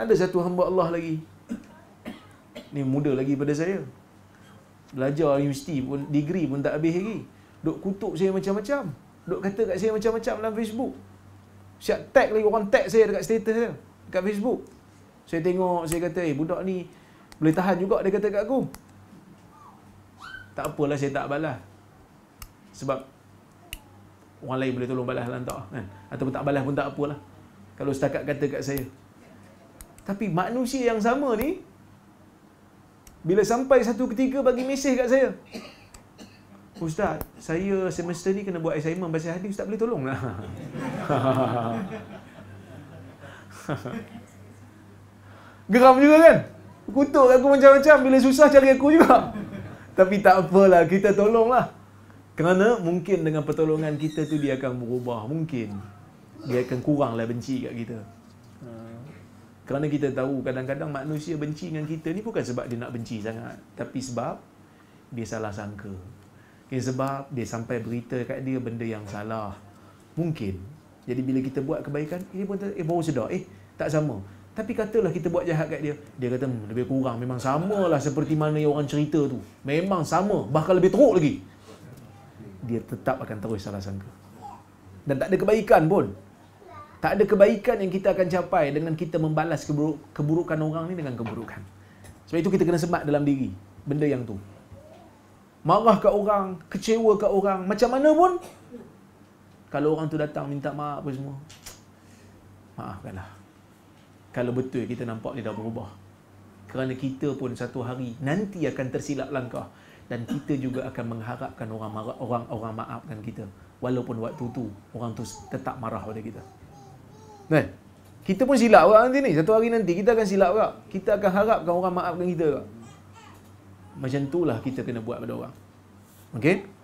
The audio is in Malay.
Ada satu hamba Allah lagi, ni muda lagi pada saya, belajar universiti pun, degree pun tak habis lagi, duk kutuk saya macam-macam, duk kata kat saya macam-macam dalam Facebook. Siap tag lagi, orang tag saya dekat status saya dekat Facebook. Saya tengok, saya kata, budak ni boleh tahan juga, dia kata kat aku. Tak apalah saya tak balas. Sebab orang lain boleh tolong balas lantak kan. Ataupun tak balas pun tak apalah, kalau setakat kata kat saya. Tapi manusia yang sama ni, bila sampai satu ketika bagi mesej kat saya, Ustaz, saya semester ni kena buat assignment pasal hadis, Ustaz boleh tolong lah. Geram juga kan? Kutuk aku macam-macam, bila susah cari aku juga. Tapi tak apalah, kita tolonglah. Kerana mungkin dengan pertolongan kita tu dia akan berubah. Mungkin dia akan kuranglah benci kat kita. Kerana kita tahu kadang-kadang manusia benci dengan kita ni bukan sebab dia nak benci sangat, tapi sebab dia salah sangka. Sebab dia sampai berita kat dia benda yang salah. Mungkin. Jadi bila kita buat kebaikan, dia pun baru sedar, tak sama. Tapi katalah kita buat jahat kat dia, dia kata lebih kurang memang samalah seperti mana yang orang cerita tu. Memang sama, bahkan lebih teruk lagi. Dia tetap akan terus salah sangka. Dan tak ada kebaikan pun. Tak ada kebaikan yang kita akan capai dengan kita membalas keburukan orang ni dengan keburukan. Sebab itu kita kena semat dalam diri benda yang tu. Marah kat orang, kecewa kat orang, macam mana pun, kalau orang tu datang minta maaf apa semua, maafkanlah. Kalau betul kita nampak dia dah berubah. Kerana kita pun satu hari nanti akan tersilap langkah, dan kita juga akan mengharapkan orang maafkan kita, walaupun waktu tu orang tu tetap marah pada kita. Kan? Kita pun silap orang nanti ni. Satu hari nanti kita akan silap juga. Kita akan harapkan orang maafkan kita juga. Macam itulah kita kena buat pada orang. Okey?